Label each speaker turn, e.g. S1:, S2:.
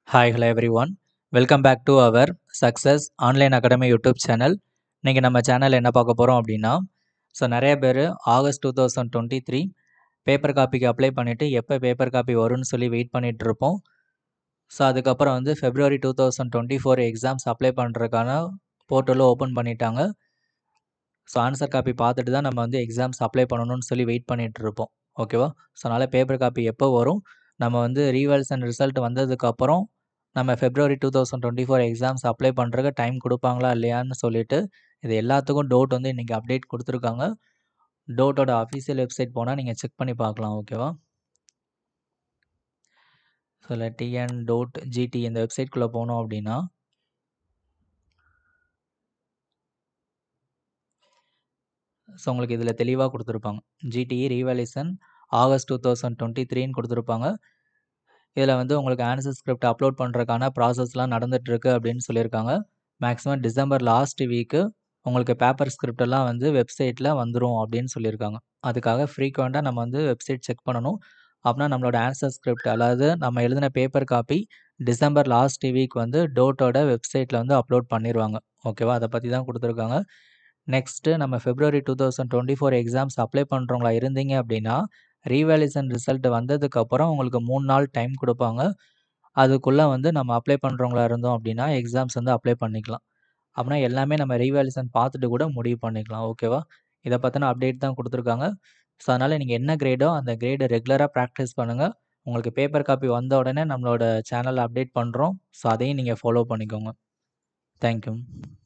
S1: Hi hello everyone welcome back to our success online academy YouTube channel. இன்றைக்கி நம்ம சேனலில் என்ன பார்க்க போகிறோம் அப்படின்னா, நிறைய பேர் ஆகஸ்ட் 2023 பேப்பர் காப்பிக்கு அப்ளை பண்ணிவிட்டு எப்போ பேப்பர் காப்பி வரும்னு சொல்லி வெயிட் பண்ணிகிட்டு இருப்போம். அதுக்கப்புறம் ஃபெப்ரவரி 2024 எக்ஸாம்ஸ் அப்ளை பண்ணுறதுக்கான போர்ட்டலும் ஓப்பன் பண்ணிட்டாங்க. ஆன்சர் காப்பி பார்த்துட்டு தான் நம்ம எக்ஸாம்ஸ் அப்ளை பண்ணணும்னு சொல்லி வெயிட் பண்ணிகிட்டு இருப்போம். ஓகேவா? அதனால் பேப்பர் காப்பி எப்போ வரும், நம்ம ரீவேல்யூஷன் ரிசல்ட் வந்ததுக்கப்புறம் நம்ம ஃபெப்ரவரி 2024 எக்ஸாம்ஸ் அப்ளை பண்ணுறதுக்கு டைம் கொடுப்பாங்களா இல்லையான்னு சொல்லிட்டு இது எல்லாத்துக்கும் டோட் இன்றைக்கி அப்டேட் கொடுத்துருக்காங்க. டோட்டோட அஃபீஷியல் வெப்சைட் போனால் நீங்கள் செக் பண்ணி பார்க்கலாம். ஓகேவா? tn.gt இந்த வெப்சைட்குள்ளே போனோம் அப்படின்னா உங்களுக்கு இதில் தெளிவாக கொடுத்துருப்பாங்க. ஜிடிஇ ரீவேல்யூஷன் ஆகஸ்ட் 2023ன்னு கொடுத்துருப்பாங்க. இதில் உங்களுக்கு ஆன்சர் ஸ்கிரிப்ட் அப்லோட் பண்ணுறதுக்கான ப்ராசஸ்லாம் நடந்துகிட்ருக்கு அப்படின்னு சொல்லியிருக்காங்க. மேக்ஸிமம் டிசம்பர் லாஸ்ட் வீக்கு உங்களுக்கு பேப்பர் ஸ்கிரிப்டெல்லாம் வெப்சைட்டில் வந்துடும் அப்படின்னு சொல்லியிருக்காங்க. அதுக்காக ஃப்ரீக்வெண்ட்டாக நம்ம வெப்சைட் செக் பண்ணணும். அப்படின்னா நம்மளோட ஆன்சர் ஸ்கிரிப்ட் அதாவது நம்ம எழுதின paper copy December last week டோட்டோட வெப்சைட்டில் அப்லோட் பண்ணிடுவாங்க. ஓகேவா? அதை பற்றி தான் கொடுத்துருக்காங்க. நெக்ஸ்ட்டு நம்ம ஃபெப்ரவரி 2024 எக்ஸாம்ஸ் அப்ளை பண்ணுறவங்களா இருந்தீங்க அப்படின்னா ரீவேல்யூஷன் ரிசல்ட் வந்ததுக்கப்புறம் உங்களுக்கு 3 நாள் டைம் கொடுப்பாங்க. அதுக்குள்ளே நம்ம அப்ளை பண்ணுறவங்களா இருந்தோம் அப்படின்னா எக்ஸாம்ஸ் அப்ளை பண்ணிக்கலாம். அப்படின்னா எல்லாமே நம்ம ரீவேல்யூஷன் பார்த்துட்டு கூட முடிவு பண்ணிக்கலாம். ஓகேவா? இதை பற்றின அப்டேட் தான் கொடுத்துருக்காங்க. அதனால் நீங்கள் என்ன கிரேடோ அந்த கிரேடை ரெகுலராக ப்ராக்டிஸ் பண்ணுங்கள். உங்களுக்கு பேப்பர் காப்பி வந்த உடனே நம்மளோட சேனலில் அப்டேட் பண்ணுறோம். அதையும் நீங்கள் ஃபாலோ பண்ணிக்கோங்க. தேங்க்யூ.